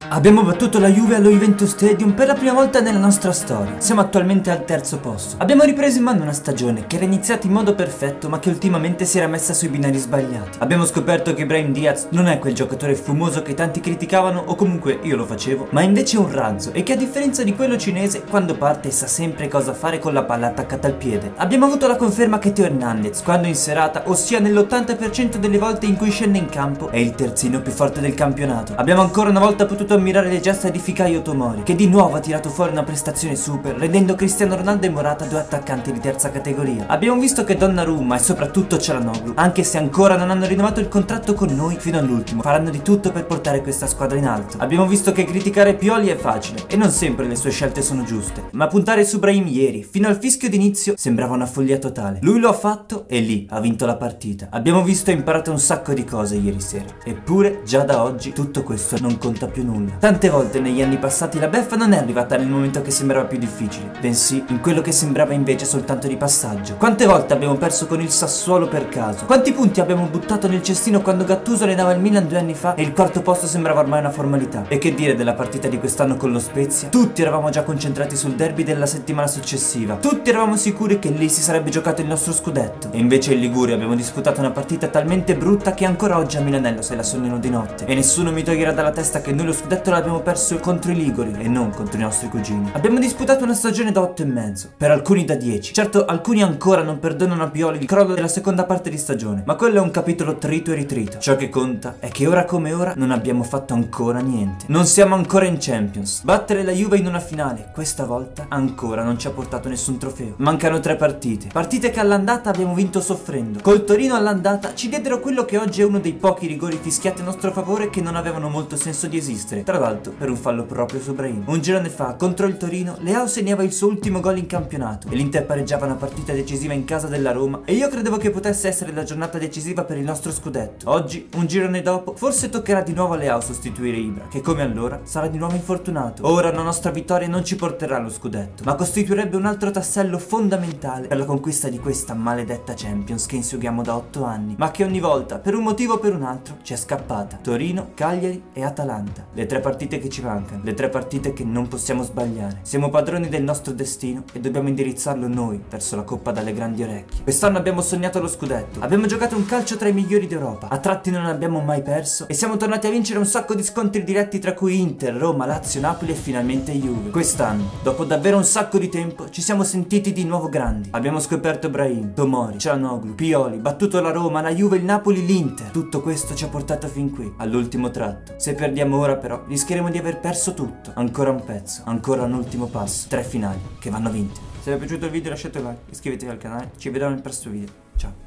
Abbiamo battuto la Juve allo Juventus Stadium per la prima volta nella nostra storia. Siamo attualmente al terzo posto. Abbiamo ripreso in mano una stagione che era iniziata in modo perfetto ma che ultimamente si era messa sui binari sbagliati. Abbiamo scoperto che Brahim Diaz non è quel giocatore fumoso che tanti criticavano, o comunque io lo facevo, ma invece un razzo, e che a differenza di quello cinese, quando parte sa sempre cosa fare con la palla attaccata al piede. Abbiamo avuto la conferma che Teo Hernandez, quando in serata, ossia nell'80% delle volte in cui scende in campo, è il terzino più forte del campionato. Abbiamo ancora una volta potuto ammirare le gesta di Fikayo Tomori, che di nuovo ha tirato fuori una prestazione super, rendendo Cristiano Ronaldo e Morata due attaccanti di terza categoria. Abbiamo visto che Donnarumma e soprattutto Çalhanoğlu, anche se ancora non hanno rinnovato il contratto con noi fino all'ultimo, faranno di tutto per portare questa squadra in alto. Abbiamo visto che criticare Pioli è facile e non sempre le sue scelte sono giuste, ma puntare su Brahim ieri, fino al fischio d'inizio, sembrava una follia totale. Lui lo ha fatto e lì ha vinto la partita. Abbiamo visto e imparato un sacco di cose ieri sera, eppure già da oggi tutto questo non conta più nulla. Tante volte negli anni passati la beffa non è arrivata nel momento che sembrava più difficile, bensì in quello che sembrava invece soltanto di passaggio. Quante volte abbiamo perso con il Sassuolo per caso? Quanti punti abbiamo buttato nel cestino quando Gattuso allenava il Milan 2 anni fa e il quarto posto sembrava ormai una formalità? E che dire della partita di quest'anno con lo Spezia? Tutti eravamo già concentrati sul derby della settimana successiva, tutti eravamo sicuri che lì si sarebbe giocato il nostro scudetto, e invece in Liguria abbiamo disputato una partita talmente brutta che ancora oggi a Milanello se la sognano di notte, e nessuno mi toglierà dalla testa che noi lo scudetto l'abbiamo perso contro i liguri e non contro i nostri cugini. Abbiamo disputato una stagione da 8,5, per alcuni da 10. Certo, alcuni ancora non perdonano a Pioli il crollo della seconda parte di stagione, ma quello è un capitolo trito e ritrito. Ciò che conta è che ora come ora non abbiamo fatto ancora niente. Non siamo ancora in Champions. Battere la Juve in una finale, questa volta, ancora non ci ha portato nessun trofeo. Mancano 3 partite. Partite che all'andata abbiamo vinto soffrendo. Col Torino all'andata ci diedero quello che oggi è uno dei pochi rigori fischiati a nostro favore che non avevano molto senso di esistere. Tra l'altro per un fallo proprio su Brahim. Un girone fa, contro il Torino, Leao segnava il suo ultimo gol in campionato e l'Inter pareggiava una partita decisiva in casa della Roma, e io credevo che potesse essere la giornata decisiva per il nostro scudetto. Oggi, un girone dopo, forse toccherà di nuovo a Leao sostituire Ibra, che come allora sarà di nuovo infortunato. Ora la nostra vittoria non ci porterà allo scudetto, ma costituirebbe un altro tassello fondamentale per la conquista di questa maledetta Champions che inseguiamo da 8 anni, ma che ogni volta, per un motivo o per un altro, ci è scappata. Torino, Cagliari e Atalanta. Le 3 partite che ci mancano, le 3 partite che non possiamo sbagliare. Siamo padroni del nostro destino e dobbiamo indirizzarlo noi verso la coppa dalle grandi orecchie. Quest'anno abbiamo sognato lo scudetto, abbiamo giocato un calcio tra i migliori d'Europa, a tratti non abbiamo mai perso e siamo tornati a vincere un sacco di scontri diretti tra cui Inter, Roma, Lazio, Napoli e finalmente Juve. Quest'anno, dopo davvero un sacco di tempo, ci siamo sentiti di nuovo grandi. Abbiamo scoperto Brahim, Tomori, Çalhanoğlu, Pioli, battuto la Roma, la Juve, il Napoli, l'Inter. Tutto questo ci ha portato fin qui, all'ultimo tratto. Se perdiamo ora però, rischieremo di aver perso tutto. Ancora un pezzo, ancora un ultimo passo, 3 finali che vanno vinte. Se vi è piaciuto il video lasciate un like, iscrivetevi al canale, ci vediamo nel prossimo video. Ciao.